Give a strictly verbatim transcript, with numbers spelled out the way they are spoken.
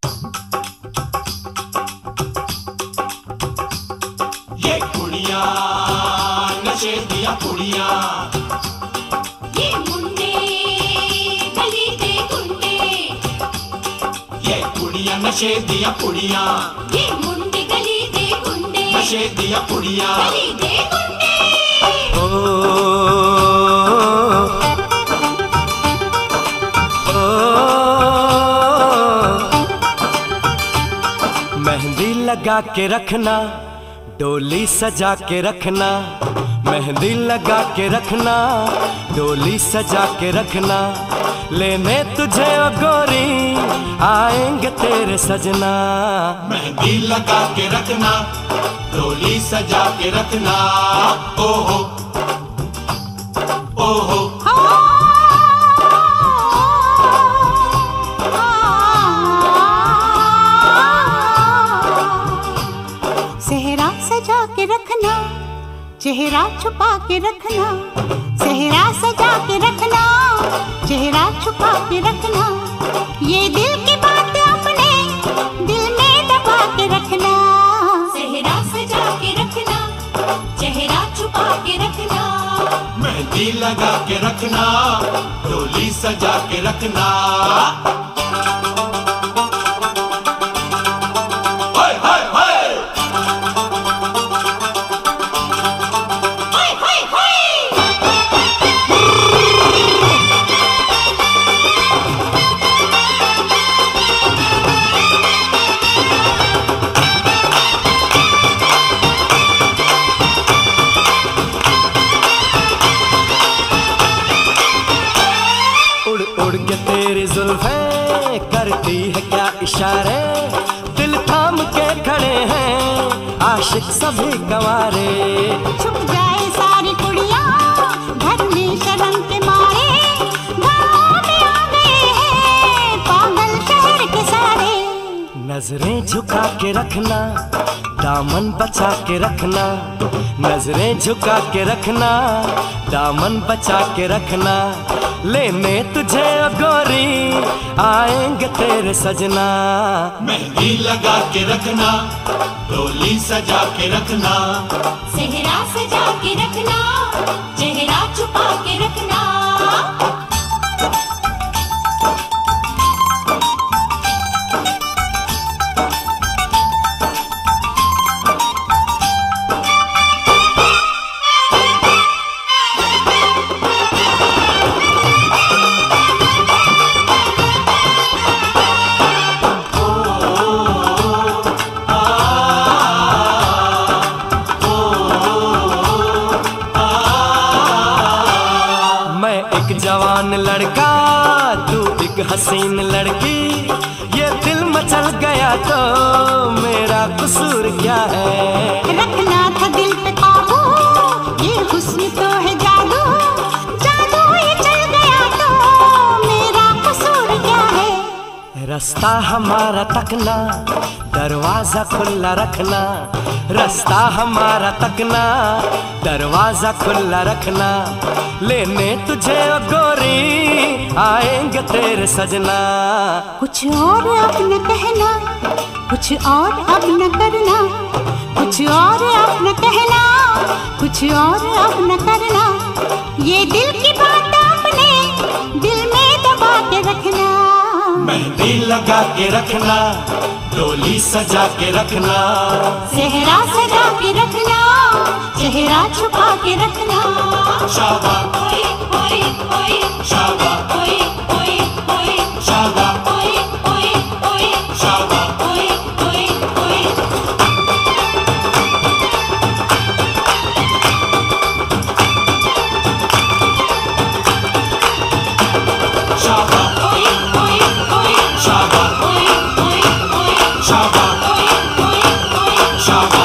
ये कुड़ियां नशे दिया कुड़ियां, ये मुंडे गली दे गुंडे, ये कुड़ियां नशे दिया कुड़ियां, ये मुंडे गली दे गुंडे, नशे दिया कुड़ियां, गली दे गुंडे। ओ, ओ, मेहंदी लगा के रखना, डोली सजा के रखना, मेहंदी लगा के रखना, डोली सजा के रखना, लेने तुझे ओ गोरी आएंगे तेरे सजना। मेहंदी लगा के रखना, डोली सजा के रखना, ओहो ओहो। सेहरा सजा के रखना, चेहरा छुपा के रखना, सेहरा सजा के रखना, चेहरा छुपा के रखना, ये दिल की बात अपने दिल में दबा के रखना। सेहरा सजा के रखना, चेहरा छुपा के रखना, मेहंदी लगा के रखना, डोली सजा के रखना। उड़ के तेरी जुल्फें करती है क्या इशारे, दिल थाम के खड़े हैं आशिक सभी गंवारे। छुप जाए सारी कुड़ियां घर में शर्म के मारे, गाँव में आ गए हैं पागल शहर के सारे। नजरें झुका के रखना, दामन बचा के रखना, नजरें झुका के रखना, दामन बचा के रखना, लेने तुझे ओ गोरी आएंगे तेरे सजना। मेहंदी लगा के रखना, डोली सजा के रखना, सेहरा सजा के रखना, चेहरा छुपा के रखना। जवान लड़का तू एक हसीन लड़की, ये दिल मचल गया तो मेरा कसूर क्या है। रखना था दिल पे काबू, ये हुस्न तो है जादू, जादू ये चल गया तो मेरा कसूर क्या है। रास्ता हमारा तकना, दरवाजा खुला रखना, रास्ता हमारा तकना, दरवाजा खुला रखना, लेने तुझे ओ गोरी आएंगे तेरे सजना। कुछ और अब न कहना, कुछ और अब न करना, कुछ और अब न कहना, कुछ और अब न करना, ये दिल की बात अपने दिल में दबा के रखना। मेहंदी लगा के रखना, डोली सजा के रखना, सेहरा सजा के रखना, चेहरा छुपा के रखना। शाबा ओए ओए ओए, शाबा ओए ओए ओए, शाबा ओए ओए ओए, शाबा ओए ओए ओए। शाबा ओए ओए ओए, शाबा ओए ओए ओए, शाबा ओए ओए ओए, शाबा